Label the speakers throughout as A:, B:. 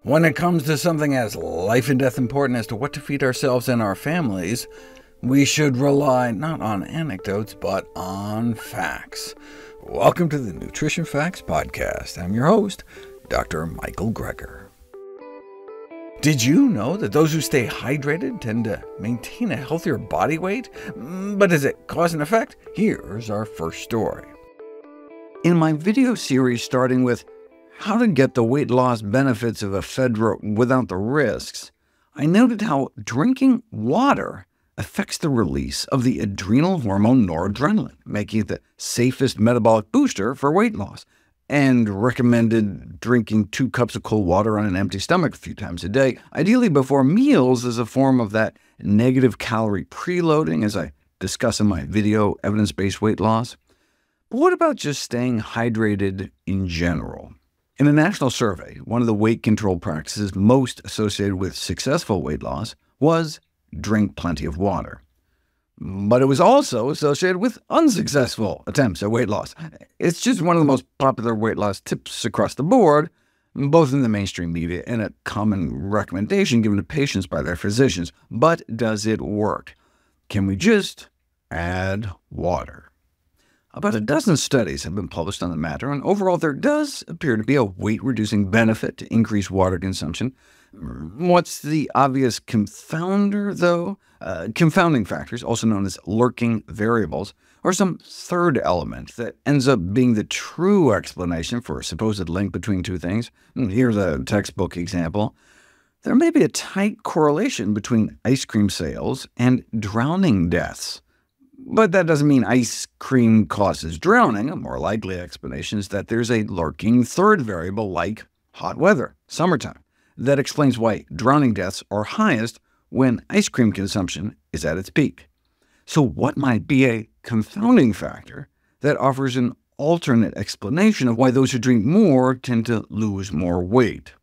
A: When it comes to something as life and death important as to what to feed ourselves and our families, we should rely not on anecdotes, but on facts. Welcome to the Nutrition Facts podcast. I'm your host, Dr. Michael Greger. Did you know that those who stay hydrated tend to maintain a healthier body weight? But is it cause and effect? Here's our first story. In my video series starting with how to get the weight loss benefits of ephedra without the risks, I noted how drinking water affects the release of the adrenal hormone noradrenaline, making it the safest metabolic booster for weight loss, and recommended drinking 2 cups of cold water on an empty stomach a few times a day, ideally before meals, as a form of that negative calorie preloading, as I discuss in my video, Evidence-Based Weight Loss. But what about just staying hydrated in general? In a national survey, one of the weight control practices most associated with successful weight loss was drink plenty of water. But it was also associated with unsuccessful attempts at weight loss. It's just one of the most popular weight loss tips across the board, both in the mainstream media and a common recommendation given to patients by their physicians. But does it work? Can we just add water? About a dozen studies have been published on the matter, and overall there does appear to be a weight-reducing benefit to increase water consumption. What's the obvious confounder, though? Confounding factors, also known as lurking variables, are some third element that ends up being the true explanation for a supposed link between two things. Here's a textbook example. There may be a tight correlation between ice cream sales and drowning deaths. But that doesn't mean ice cream causes drowning. A more likely explanation is that there's a lurking third variable like hot weather, summertime, that explains why drowning deaths are highest when ice cream consumption is at its peak. So what might be a confounding factor that offers an alternate explanation of why those who drink more tend to lose more weight?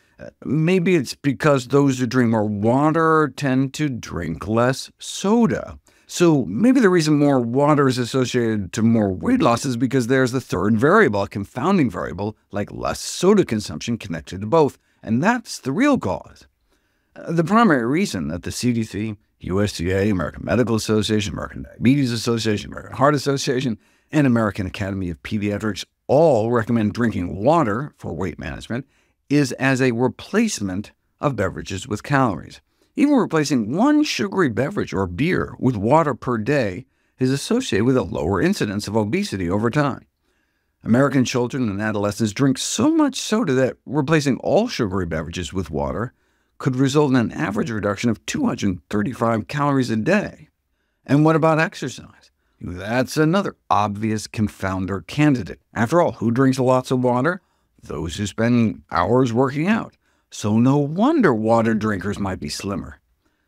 A: Maybe it's because those who drink more water tend to drink less soda. So maybe the reason more water is associated to more weight loss is because there's the third variable, a confounding variable, like less soda consumption connected to both, and that's the real cause. The primary reason that the CDC, USDA, American Medical Association, American Diabetes Association, American Heart Association, and American Academy of Pediatrics all recommend drinking water for weight management is as a replacement of beverages with calories. Even replacing one sugary beverage or beer with water per day is associated with a lower incidence of obesity over time. American children and adolescents drink so much soda that replacing all sugary beverages with water could result in an average reduction of 235 calories a day. And what about exercise? That's another obvious confounder candidate. After all, who drinks lots of water? Those who spend hours working out. So no wonder water drinkers might be slimmer.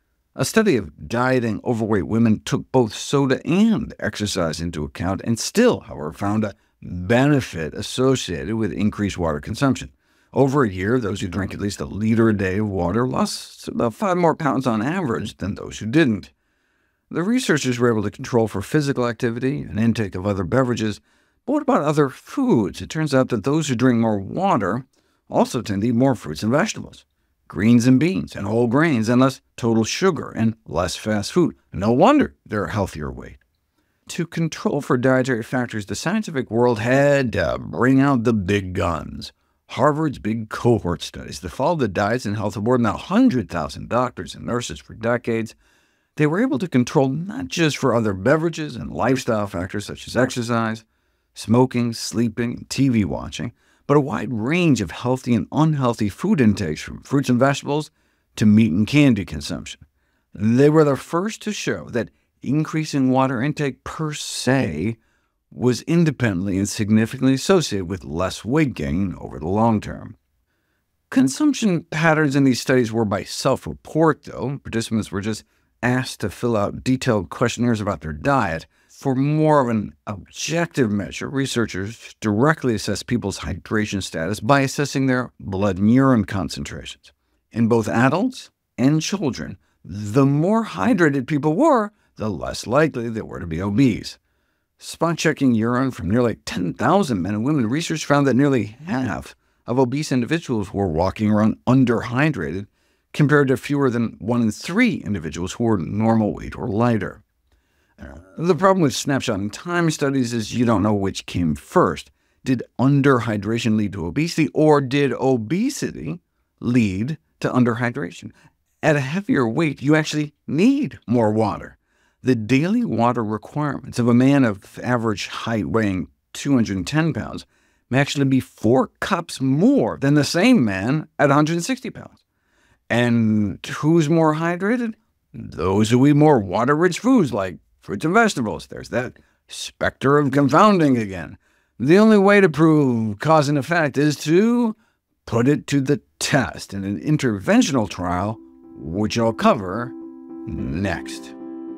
A: A study of dieting overweight women took both soda and exercise into account, and still, however, found a benefit associated with increased water consumption. Over a year, those who drank at least a liter a day of water lost about 5 more pounds on average than those who didn't. The researchers were able to control for physical activity and intake of other beverages, but what about other foods? It turns out that those who drink more water also tend to eat more fruits and vegetables, greens and beans, and whole grains, and less total sugar and less fast food. No wonder they're a healthier weight. To control for dietary factors, the scientific world had to bring out the big guns. Harvard's big cohort studies that followed the diets and health of more than 100,000 doctors and nurses for decades. They were able to control not just for other beverages and lifestyle factors such as exercise, smoking, sleeping, and TV watching, but a wide range of healthy and unhealthy food intakes from fruits and vegetables to meat and candy consumption. They were the first to show that increasing water intake per se was independently and significantly associated with less weight gain over the long term. Consumption patterns in these studies were by self-report, though. Participants were just asked to fill out detailed questionnaires about their diet. For more of an objective measure, researchers directly assessed people's hydration status by assessing their blood and urine concentrations. In both adults and children, the more hydrated people were, the less likely they were to be obese. Spot-checking urine from nearly 10,000 men and women, research found that nearly half of obese individuals were walking around underhydrated, compared to fewer than 1 in 3 individuals who were normal weight or lighter. The problem with snapshot in time studies is you don't know which came first. Did underhydration lead to obesity, or did obesity lead to underhydration? At a heavier weight, you actually need more water. The daily water requirements of a man of average height weighing 210 pounds may actually be 4 cups more than the same man at 160 pounds. And who's more hydrated? Those who eat more water-rich foods like fruits and vegetables. There's that specter of confounding again. The only way to prove cause and effect is to put it to the test in an interventional trial, which I'll cover next.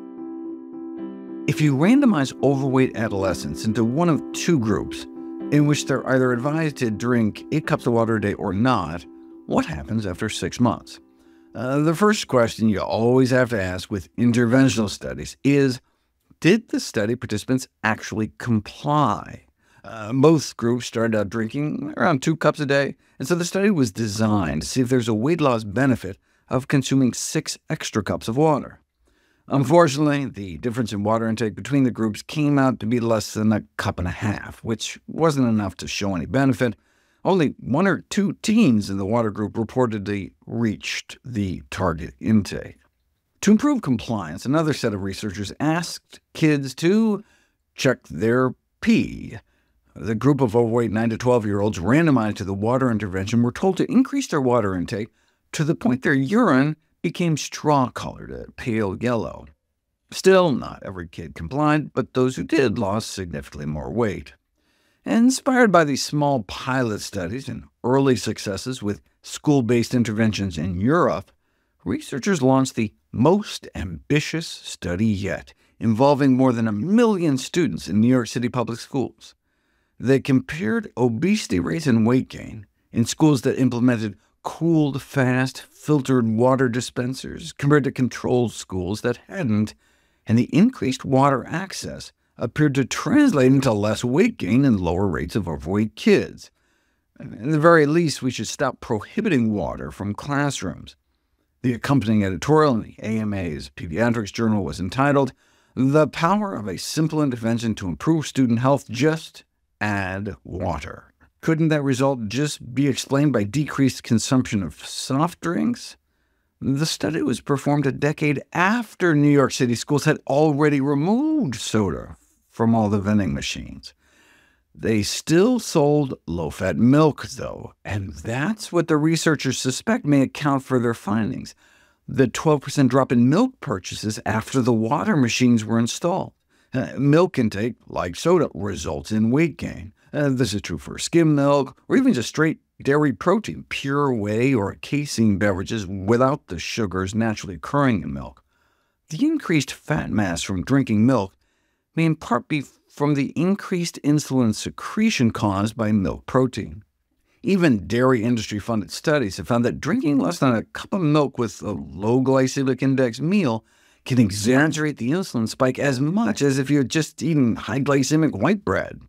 A: If you randomize overweight adolescents into one of 2 groups, in which they're either advised to drink 8 cups of water a day or not, what happens after 6 months? The first question you always have to ask with interventional studies is, did the study participants actually comply? Both groups started out drinking around 2 cups a day, and so the study was designed to see if there's a weight loss benefit of consuming 6 extra cups of water. Unfortunately, the difference in water intake between the groups came out to be less than 1.5 cups, which wasn't enough to show any benefit. Only 1 or 2 teens in the water group reportedly reached the target intake. To improve compliance, another set of researchers asked kids to check their pee. The group of overweight 9 to 12-year-olds randomized to the water intervention were told to increase their water intake to the point their urine became straw-colored, a pale yellow. Still, not every kid complied, but those who did lost significantly more weight. Inspired by these small pilot studies and early successes with school-based interventions in Europe, researchers launched the most ambitious study yet, involving more than 1 million students in New York City public schools. They compared obesity rates and weight gain in schools that implemented cooled, fast, filtered water dispensers compared to controlled schools that hadn't, and the increased water access appeared to translate into less weight gain and lower rates of overweight kids. At the very least, we should stop prohibiting water from classrooms. The accompanying editorial in the AMA's Pediatrics Journal was entitled, "The Power of a Simple Intervention to Improve Student Health, Just Add Water." Couldn't that result just be explained by decreased consumption of soft drinks? The study was performed a decade after New York City schools had already removed soda from all the vending machines. They still sold low-fat milk, though, and that's what the researchers suspect may account for their findings, the 12% drop in milk purchases after the water machines were installed. Milk intake, like soda, results in weight gain. This is true for skim milk, or even just straight dairy protein, pure whey or casein beverages without the sugars naturally occurring in milk. The increased fat mass from drinking milk may in part be from the increased insulin secretion caused by milk protein. Even dairy industry-funded studies have found that drinking less than 1 cup of milk with a low glycemic index meal can exaggerate the insulin spike as much as if you had just eaten high-glycemic white bread.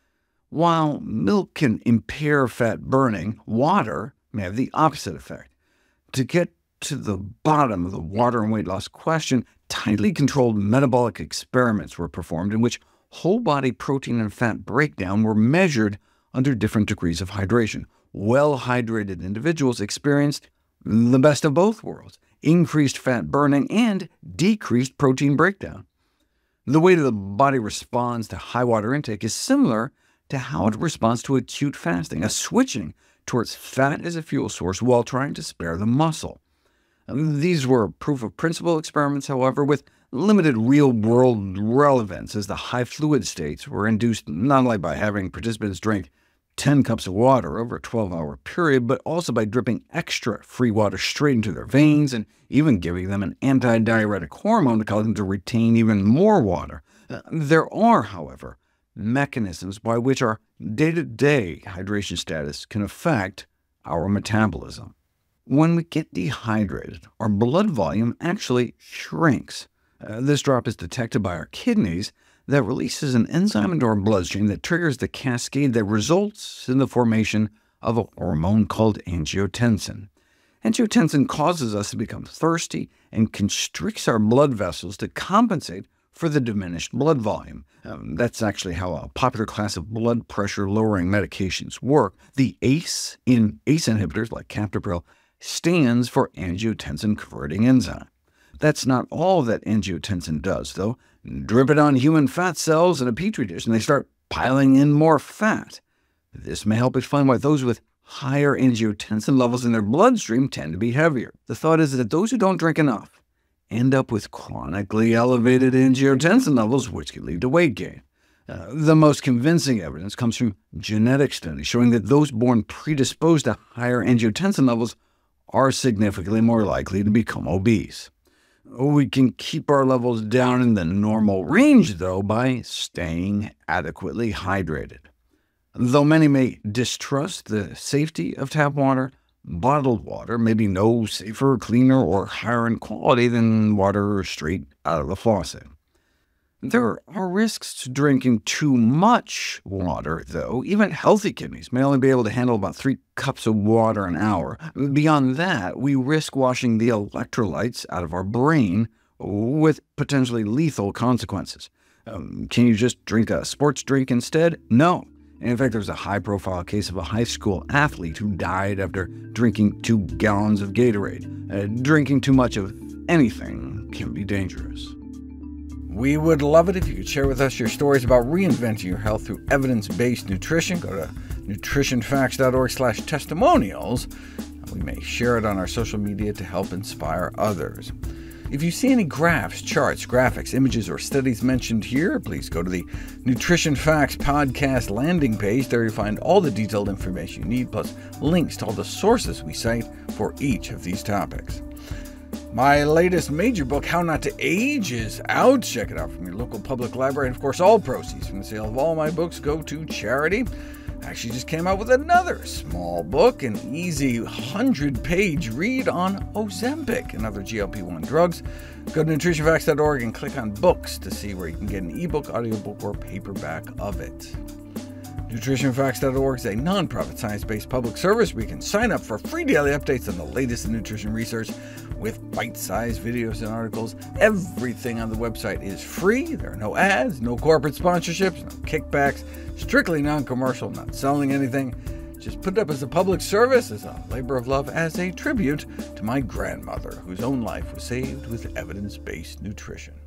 A: While milk can impair fat burning, water may have the opposite effect. To get to the bottom of the water and weight loss question, tightly controlled metabolic experiments were performed in which whole-body protein and fat breakdown were measured under different degrees of hydration. Well-hydrated individuals experienced the best of both worlds, increased fat burning and decreased protein breakdown. The way the body responds to high water intake is similar to how it responds to acute fasting, a switching towards fat as a fuel source while trying to spare the muscle. These were proof-of-principle experiments, however, with limited real-world relevance, as the high fluid states were induced not only by having participants drink 10 cups of water over a 12-hour period, but also by dripping extra free water straight into their veins, and even giving them an anti-diuretic hormone to cause them to retain even more water. There are, however, mechanisms by which our day-to-day hydration status can affect our metabolism. When we get dehydrated, our blood volume actually shrinks. This drop is detected by our kidneys that releases an enzyme into our bloodstream that triggers the cascade that results in the formation of a hormone called angiotensin. Angiotensin causes us to become thirsty and constricts our blood vessels to compensate for the diminished blood volume. That's actually how a popular class of blood pressure-lowering medications work. The ACE in ACE inhibitors, like captopril, stands for angiotensin-converting enzyme. That's not all that angiotensin does, though. Drip it on human fat cells in a petri dish, and they start piling in more fat. This may help explain why those with higher angiotensin levels in their bloodstream tend to be heavier. The thought is that those who don't drink enough end up with chronically elevated angiotensin levels, which can lead to weight gain. The most convincing evidence comes from genetic studies showing that those born predisposed to higher angiotensin levels are significantly more likely to become obese. We can keep our levels down in the normal range, though, by staying adequately hydrated. Though many may distrust the safety of tap water, bottled water may be no safer, cleaner, or higher in quality than water straight out of the faucet. There are risks to drinking too much water, though. Even healthy kidneys may only be able to handle about 3 cups of water an hour. Beyond that, we risk washing the electrolytes out of our brain, with potentially lethal consequences. Can you just drink a sports drink instead? No. In fact, there's a high-profile case of a high school athlete who died after drinking 2 gallons of Gatorade. Drinking too much of anything can be dangerous. We would love it if you could share with us your stories about reinventing your health through evidence-based nutrition. Go to NutritionFacts.org/testimonials. We may share it on our social media to help inspire others. If you see any graphs, charts, graphics, images, or studies mentioned here, please go to the Nutrition Facts podcast landing page. There you'll find all the detailed information you need, plus links to all the sources we cite for each of these topics. My latest major book, How Not to Age, is out. Check it out from your local public library. And of course, all proceeds from the sale of all my books go to charity. I actually just came out with another small book, an easy 100-page read on Ozempic and other GLP-1 drugs. Go to NutritionFacts.org and click on Books to see where you can get an ebook, audiobook, or paperback of it. NutritionFacts.org is a nonprofit science-based public service where you can sign up for free daily updates on the latest in nutrition research with bite-sized videos and articles. Everything on the website is free. There are no ads, no corporate sponsorships, no kickbacks, strictly non-commercial, not selling anything. Just put it up as a public service, as a labor of love, as a tribute to my grandmother, whose own life was saved with evidence-based nutrition.